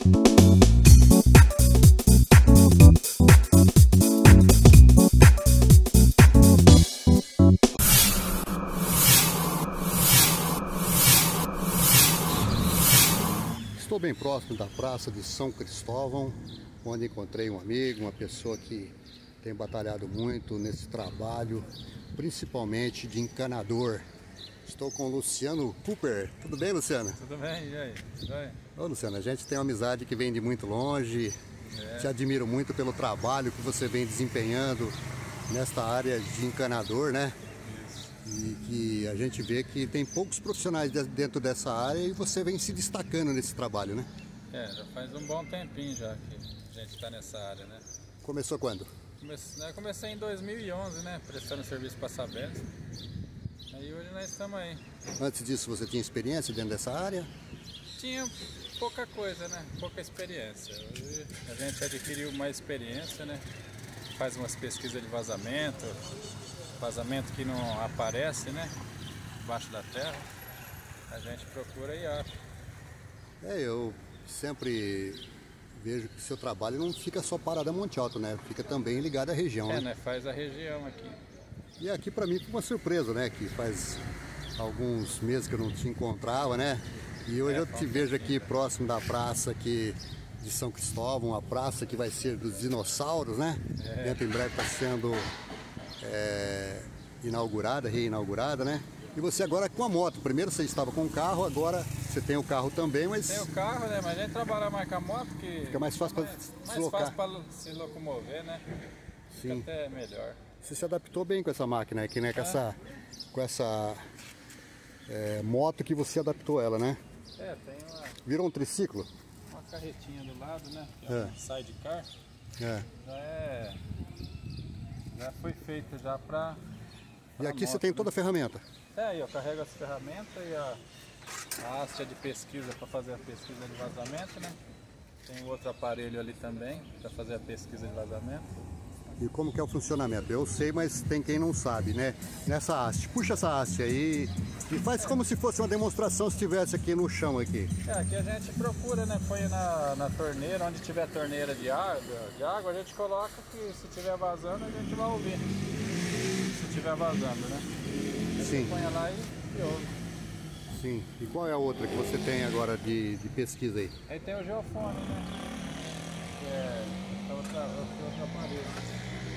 Estou bem próximo da Praça de São Cristóvão, onde encontrei um amigo, uma pessoa que tem batalhado muito nesse trabalho, principalmente de encanador. Estou com o Luciano Cooper. Tudo bem, Luciano? Tudo bem, e aí? Tudo bem? Ô, Luciano, a gente tem uma amizade que vem de muito longe. Te admiro muito pelo trabalho que você vem desempenhando nesta área de encanador, né? E que a gente vê que tem poucos profissionais dentro dessa área e você vem se destacando nesse trabalho, né? Já faz um bom tempinho já que a gente está nessa área, né? Começou quando? Comecei em 2011, né? Prestando serviço para Sabesp. Aí hoje nós estamos aí. Antes disso você tinha experiência dentro dessa área? Tinha pouca coisa, né? Pouca experiência. Hoje a gente adquiriu mais experiência, né? Faz umas pesquisas de vazamento que não aparece, né? Embaixo da terra. A gente procura e acha. Eu sempre vejo que seu trabalho não fica só parado a Monte Alto, né? Fica também ligado à região, né? Né? Faz a região aqui. E aqui para mim foi uma surpresa, né? Que faz alguns meses que eu não te encontrava, né? E hoje eu te vejo aqui próximo da praça aqui de São Cristóvão, a praça que vai ser dos dinossauros, né? Dentro em breve está sendo reinaugurada, né? E você agora com a moto. Primeiro você estava com o carro, agora você tem o carro também, mas... Tem o carro, né? Mas a gente trabalha mais com a moto, que fica mais fácil para se locar. Mais fácil para se locomover, né? Fica até melhor. Você se adaptou bem com essa máquina aqui, né? Com essa moto que você adaptou ela, né? Tem Virou um triciclo? uma carretinha do lado, né? Que é um sidecar. Já foi feita já para... E aqui você tem toda a ferramenta? Aí eu carrego as ferramentas e a haste de pesquisa para fazer a pesquisa de vazamento, né? Tem outro aparelho ali também para fazer a pesquisa de vazamento. E como que é o funcionamento? Eu sei, mas tem quem não sabe, né? Nessa haste, puxa essa haste aí e faz como se fosse uma demonstração se estivesse aqui no chão aqui. Aqui a gente procura, né? Põe na torneira, onde tiver torneira de água, a gente coloca que se estiver vazando a gente vai ouvir. Se estiver vazando, né? Sim. Põe lá e ouve. Sim. E qual é a outra que você tem agora de pesquisa aí? Aí tem o geofone, né? Que é outro aparelho.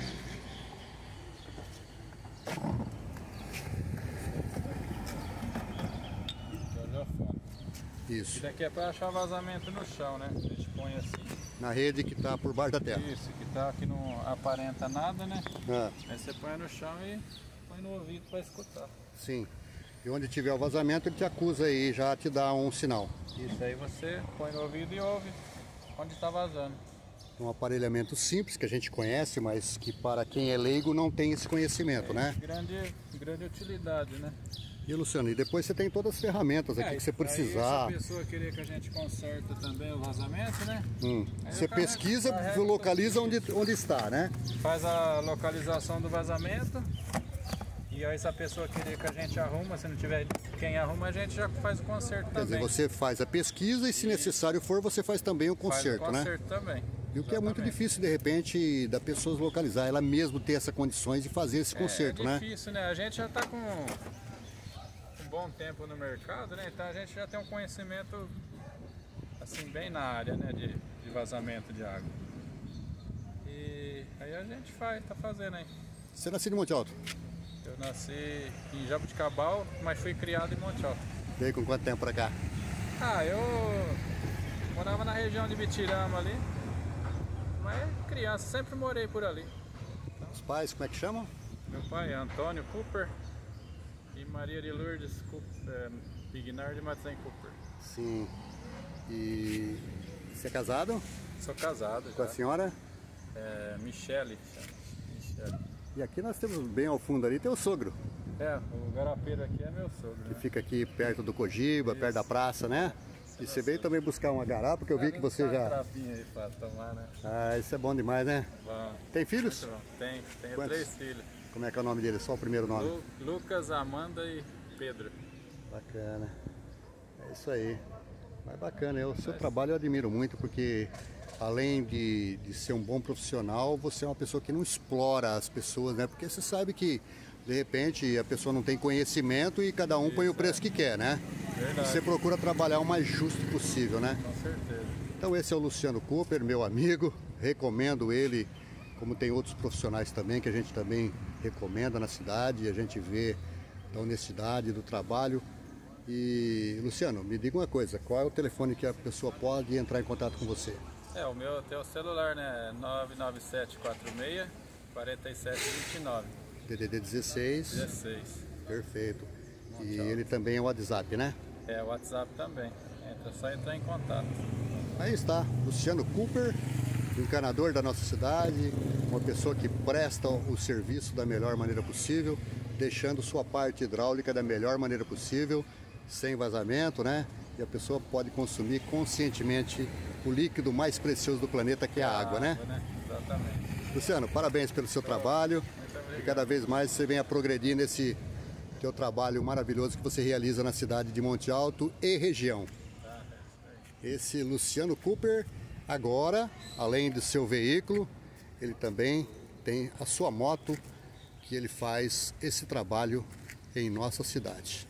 Isso. Isso daqui é para achar vazamento no chão, né? A gente põe assim. Na rede que está por baixo da terra. Isso, que não aparenta nada, né? Aí você põe no chão e põe no ouvido para escutar. Sim. E onde tiver o vazamento ele te acusa aí, já te dá um sinal. Isso aí você põe no ouvido e ouve onde está vazando. Um aparelhamento simples que a gente conhece, mas que para quem é leigo não tem esse conhecimento, né? Grande utilidade, né? E Luciano, e depois você tem todas as ferramentas aqui que você precisar. Aí, se a pessoa querer que a gente conserte também o vazamento, né? Você pesquisa, localiza onde está, né? Faz a localização do vazamento. E aí se a pessoa querer que a gente arruma, se não tiver quem arruma, a gente já faz o conserto também. Quer dizer, você faz a pesquisa e se necessário for, você faz também o conserto, né? Faz o conserto também. E o que é muito difícil, de repente, da pessoa localizar, ela mesmo ter essas condições de fazer esse conserto, né? É difícil, né? A gente já está com um bom tempo no mercado, né? Então a gente já tem um conhecimento, assim, bem na área, né? De vazamento de água. E aí a gente tá fazendo aí. Você nasceu em Monte Alto? Eu nasci em Jabuticabal, mas fui criado em Monte Alto. Veio com quanto tempo pra cá? Eu morava na região de Bitirama ali, mas criança, sempre morei por ali. Os pais, como é que chamam? Meu pai é Antônio Cooper e Maria de Lourdes Bignar de Matzen Cooper. Sim. E você é casado? Sou casado. Com a senhora? Michele. E aqui nós temos bem ao fundo ali, tem o sogro. O garapeiro aqui é meu sogro. Que fica aqui perto do Cogiba, perto da praça, né? E você veio também buscar uma garapa, porque eu vi que você já... Aí pra tomar, né? Isso é bom demais, né? Bom. Tem filhos? Muito bom. Tenho Quantos? 3 filhos. Como é que é o nome deles? Só o primeiro nome? Lucas, Amanda e Pedro. Bacana. É isso aí. Mas bacana, o seu trabalho eu admiro muito, porque além de ser um bom profissional, você é uma pessoa que não explora as pessoas, né? Porque você sabe que, de repente, a pessoa não tem conhecimento e cada um põe o preço que quer, né? Verdade. Você procura trabalhar o mais justo possível, né? Com certeza. Então esse é o Luciano Cooper, meu amigo, recomendo ele, como tem outros profissionais também, que a gente também recomenda na cidade, a gente vê da honestidade, do trabalho. E, Luciano, me diga uma coisa, qual é o telefone que a pessoa pode entrar em contato com você? O meu tem o celular, né? 99746 4729. DDD 16. 16. Perfeito. E ele também é o WhatsApp, né? É, o WhatsApp também. É só entrar em contato. Aí está, Luciano Cooper, encanador da nossa cidade, uma pessoa que presta o serviço da melhor maneira possível, deixando sua parte hidráulica da melhor maneira possível, sem vazamento, né? E a pessoa pode consumir conscientemente o líquido mais precioso do planeta, que é a água, né? Exatamente. Luciano, parabéns pelo seu trabalho. Muito obrigado. E cada vez mais você venha progredir nesse teu trabalho maravilhoso que você realiza na cidade de Monte Alto e região. Esse Luciano Cooper, agora, além do seu veículo, ele também tem a sua moto, que ele faz esse trabalho em nossa cidade.